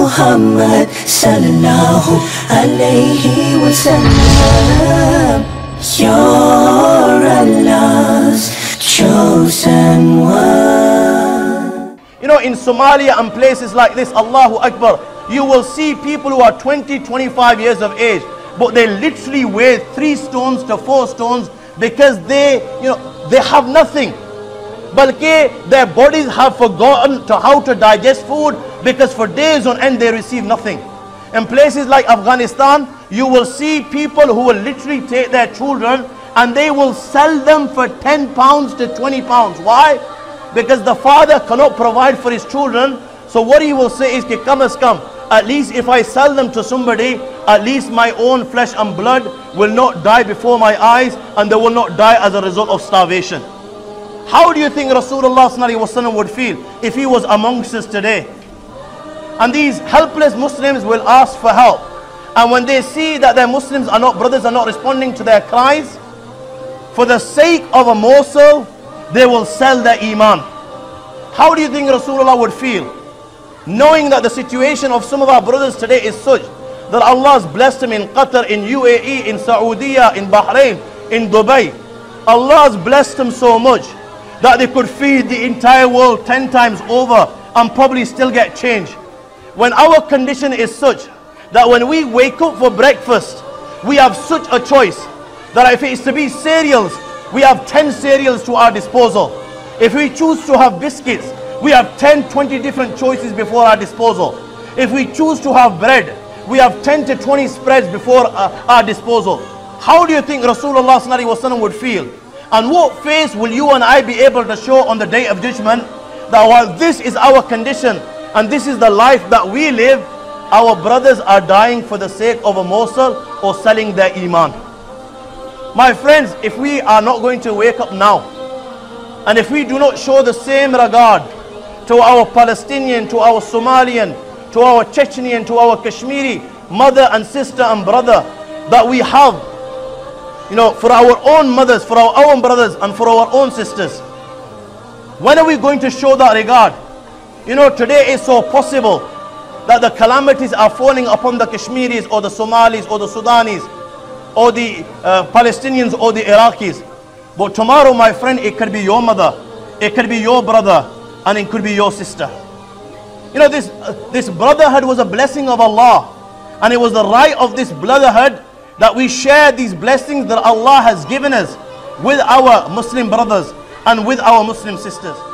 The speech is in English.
Muhammad sallallahu alayhi wa sallam. You're Allah's chosen one. You know, in Somalia and places like this, Allahu Akbar, you will see people who are 20, 25 years of age, but they literally weigh 3 stones to 4 stones because they have nothing. Balki their bodies have forgotten how to digest food because for days on end they receive nothing. In places like Afghanistan, you will see people who will literally take their children and they will sell them for 10 pounds to 20 pounds. Why? Because the father cannot provide for his children. So what he will say is, come as come. At least if I sell them to somebody, at least my own flesh and blood will not die before my eyes and they will not die as a result of starvation. How do you think Rasulullah sallallahu alaihi wasallam would feel if he was amongst us today? And these helpless Muslims will ask for help. And when they see that their brothers are not responding to their cries, for the sake of a morsel, they will sell their iman. How do you think Rasulullah would feel? Knowing that the situation of some of our brothers today is such that Allah has blessed them in Qatar, in UAE, in Saudi, in Bahrain, in Dubai. Allah has blessed them so much that they could feed the entire world 10 times over and probably still get change. When our condition is such that when we wake up for breakfast, we have such a choice that if it is to be cereals, we have 10 cereals to our disposal. If we choose to have biscuits, we have 10, 20 different choices before our disposal. If we choose to have bread, we have 10 to 20 spreads before our disposal. How do you think Rasulullah sallallahu alaihi wasallam would feel? And what face will you and I be able to show on the day of judgment that while this is our condition and this is the life that we live, our brothers are dying for the sake of a morsel or selling their iman? My friends, if we are not going to wake up now, and if we do not show the same regard to our Palestinian, to our Somalian, to our Chechenian, to our Kashmiri mother and sister and brother that we have, for our own mothers, for our own brothers and for our own sisters, when are we going to show that regard? Today is so possible that the calamities are falling upon the Kashmiris or the Somalis or the Sudanis or the Palestinians or the Iraqis. But tomorrow, my friend, it could be your mother, it could be your brother, and it could be your sister. This brotherhood was a blessing of Allah, and it was the right of this brotherhood that we share these blessings that Allah has given us with our Muslim brothers and with our Muslim sisters.